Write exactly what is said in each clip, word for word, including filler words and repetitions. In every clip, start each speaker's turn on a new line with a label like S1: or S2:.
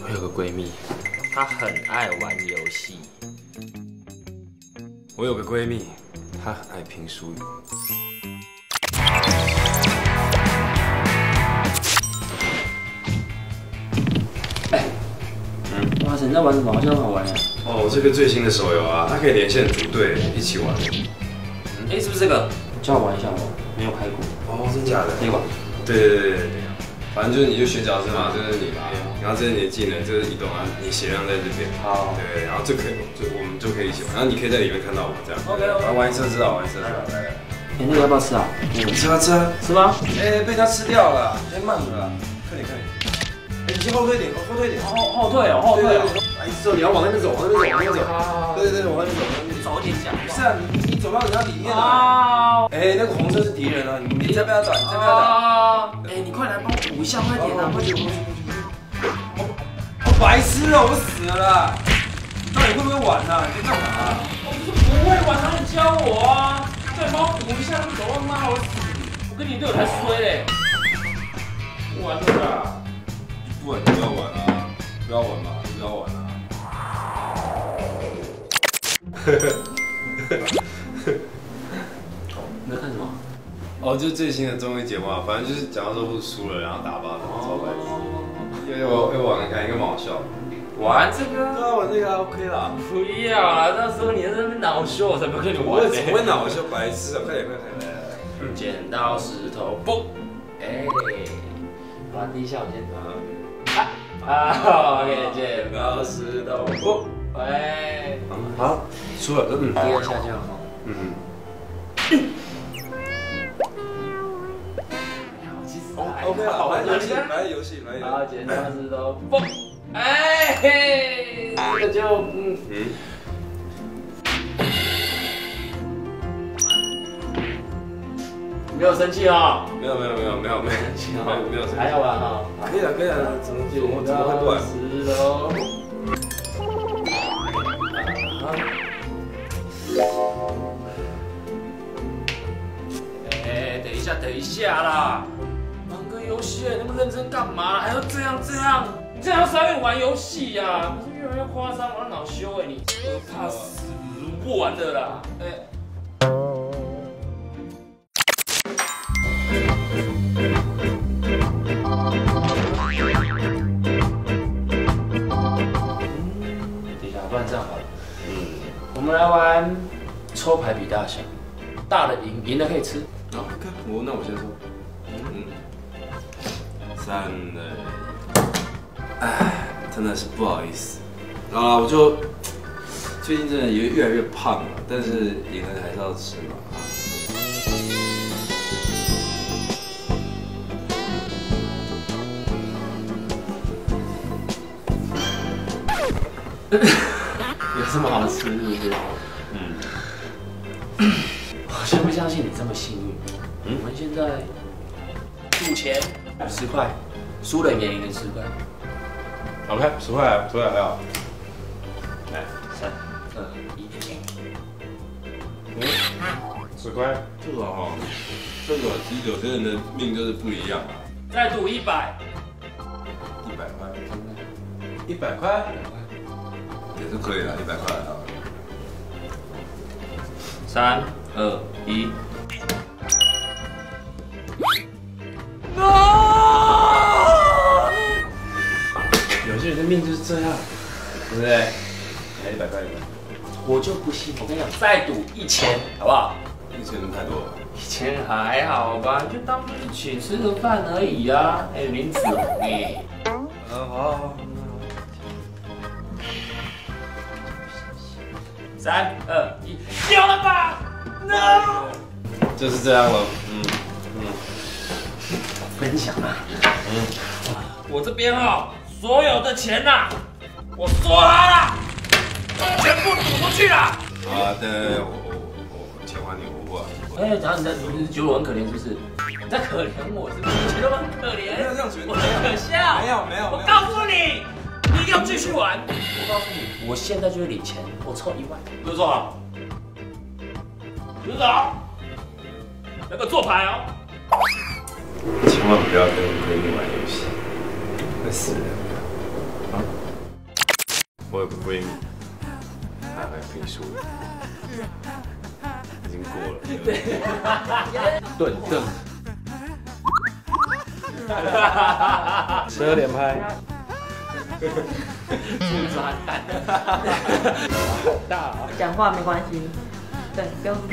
S1: 我有个闺蜜，她很爱玩游戏。
S2: 我有个闺蜜，她很爱拼输赢。
S1: 哎，嗯，哇塞，你在玩什么？好像很好玩呀。
S2: 哦，这个最新的手游啊，它可以连线组队一起玩。
S1: 哎，是不是这个？教我玩一下好不好？没有开过。
S2: 哦，真假的？
S1: 这个。对
S2: 对对对对。 反正就是你就选角色嘛，这是你嘛，然后这是你的技能，这是移动啊，你血量在这边。好。对，然后就可以，就我们就可以一起玩，然后你可以在里面看到我这样。OK OK。玩一次知道，玩一次知道。来来。
S1: 哎，那个要不要吃啊？
S2: 吃啊吃啊。
S1: 吃吗？
S2: 哎，被他吃掉了，太慢了，快点快点。哎，你先后退一点，后退一点。后
S1: 后退哦，后退哦。
S2: 哎，之后你要往那边走，往那边走，往那边走。
S1: 好。对对对，往那边走，早点讲。不是啊，你你走到人家里面了。哎，那个红色是敌人啊，你你再不要打，你再不要打。哎，你快来帮我补一下，快点啊，快点！我我白痴哦，我死了啦！你到底会不会玩啊？你在干嘛？我不是不会玩，他们教我啊！再帮我补一下，你走到骂我死！我跟你队友才衰嘞！不玩了啦！不玩就不要玩啊！不要玩嘛，不要玩啊！呵呵呵呵。你在看什么？ 哦，就最新的综艺节目啊，反正就是讲到说不输了，然后打巴掌，超白痴。又又又玩看，应该蛮好笑。玩这个？对啊，玩这个 OK 啦。不要啦，到时候你在那边恼羞，我才不跟你玩呢。我会恼羞，白痴啊！快点快点来来来。剪刀石头布，哎，玩第一下我先啊啊 ，OK， 剪刀石头布，喂，好，输了，嗯，第二下这样哈，嗯。 OK 了，玩游戏，玩游戏，玩游戏。好，剪刀石头布，哎嘿，这个就嗯嗯。没有生气哦？没有没有没有没有没有生气哦，没有生气。还要玩哈？可以了可以了，怎么怎么怎么会不玩？石头。哎，等一下等一下啦。 游戏，那么认真干嘛？还要这样这样？你这样傻眼玩游戏呀？不是越来越夸张，我要恼羞哎！你可怕死，不玩的啦！哎。等一下，不然这样好了。嗯。我们来玩抽牌比大小，大的赢，赢的可以吃。好 ，OK， 我那我先说。嗯。 三了，哎，真的是不好意思啊！我就最近真的也越来越胖了，但是赢了还是要吃嘛。有这么好吃是不是？嗯。我真不相信你这么幸运。嗯，我们现在赌钱。 十块，输了也赢了十块。OK， 十块，十块还好。来，三、二、一，嗯，十块，这个哈，这个其实有些人的命就是不一样啊。再赌一百，一百块，一百块，也是可以的，一百块啊。三、二、一。 有些人的命就是这样，对不对？来一百块，一百。我就不信，我跟你讲，再赌一千，好不好？一千太多了。一千还好吧，就当一起吃个饭而已啊。还有林子宏哎。嗯，好好好。三二一，有了吧 ？No。就是这样了，嗯嗯。分享啊，嗯。我这边哈。 所有的钱呐、啊，我说好了，全部赌出去了。啊，对对对，我我我我钱还你，我不还。哎，然后你在你觉得我很可怜是不是？你在可怜我是不是？你觉得我很可怜？没有这样觉得，我很可笑。没有没有，我告诉你，你一定要继续玩。我告诉你，我现在就会领钱，我抽一万，有没有做好？有没有做好？那个做牌哦。千万不要跟闺蜜玩游戏，会死人。
S2: 我有个闺蜜，她来评书，已经过了。
S1: 顿顿。十二连拍。是抓蛋。大。
S3: 讲话没关系，对，不用。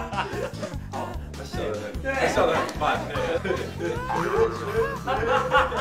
S2: 好，他笑得很，他笑得很慢。